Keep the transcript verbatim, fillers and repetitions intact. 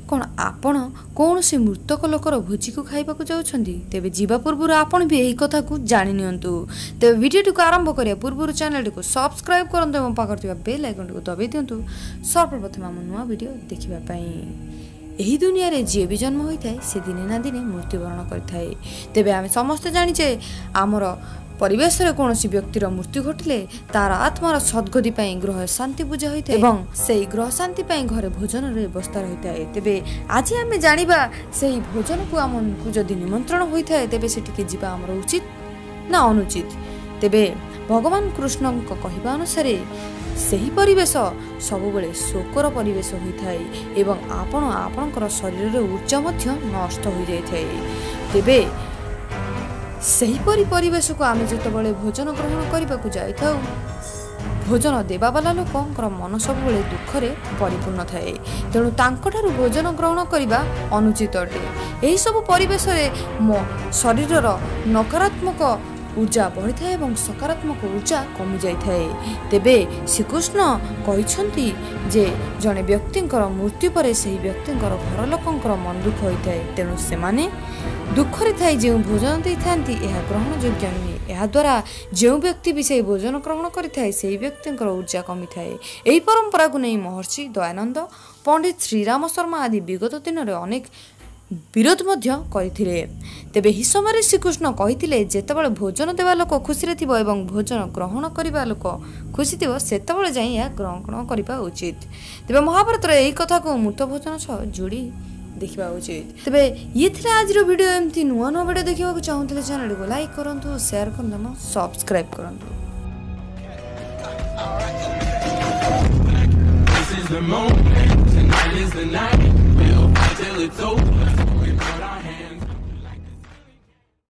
कौन आपण कौन से मृतक लोकर भोजी को खाइबा जाउछंदी तेबे जीवा पूर्व आपण भी यही कथा को जानि नियंतु। तेबे वीडियो को आरंभ करिया पूर्व चैनल को सब्सक्राइब करंतु एवं पाखर थिबा बेल आइकन को दबाई दियंतु सर्वप्रथम हम नुआ वीडियो देखिबा पई। एही दुनिया रे जे भी जन्म होइथाय से दिने ना दिने मृत्युवरण करथाय। तेबे आमे समस्त जानिचे आमर परिवेश रे कोनोसी व्यक्तिर मृत्यु घटिले तार आत्मार सद्गति पई ग्रह शांति पूजा होइथाय एवं सेही ग्रह शांति पई घरे भोजन रे व्यवस्था रहिथाय। तेबे आज आमे जानिबा सेही भोजन को आमनकु जदि निमंत्रण होइथाय तेबे सेटिके जिबा हमर उचित ना अनुचित। तेबे भगवान कृष्ण को कहिबा अनुसार सेही परिवेश सब बेले शोकर परिवेश होइथाय एवं आपण आपणकर शरीर रे ऊर्जा मध्य नष्ट हो जाइथाय। तेबे सही परि परिवेश को आमे जतबेले भोजन ग्रहण करबा को जाय थाउ भोजन देबा वाला लोकंकर मन सब बेले दुख रे परिपूर्ण थाए तेणु तांकठारु भोजन ग्रहण करबा अनुचित अटे। एही सब परिवेश रे शरीरर नकारात्मक ऊर्जा बढ़ी थाए एवं सकारात्मक ऊर्जा कमी जाय थाए। तेबे श्रीकृष्ण कहिसंती जे जने व्यक्तिंकर मृत्यु परे सही व्यक्तिंकर घर लोकंकर मन दुख होइथाए तेणु से माने दुख रे थाई जे भोजन दे थांती एहा ग्रहण योग्य नुहे। एहा द्वारा जो व्यक्ति भी से भोजन ग्रहण करिथाए सेही व्यक्तिंकर ऊर्जा कमी थाए। एही परंपरा को नै महर्षि दयानंद पंडित श्रीराम शर्मा आदि विगत दिन रे अनेक विरोध मध्य करथिले। तेबे ही समय श्रीकृष्ण कहिथिले जेतेबेले भोजन देवा लोक खुशी रे थिबो एवं भोजन ग्रहण करिबा लोक खुशी थिबो सेतेबेले जाई या ग्रहण करिबा उचित। तेबे महाभारत रे एही कथा को मृत भोजन सह जोड़ी देखिबा उचित। तेबे ये थिले आज रो वीडियो एमती नुवा नुवा वीडियो देखिबा को चाहूतले चैनल को लाइक करंतु शेयर करंतु सब्सक्राइब करंतु। This is the moment, tonight is the night, we'll fight till it's over.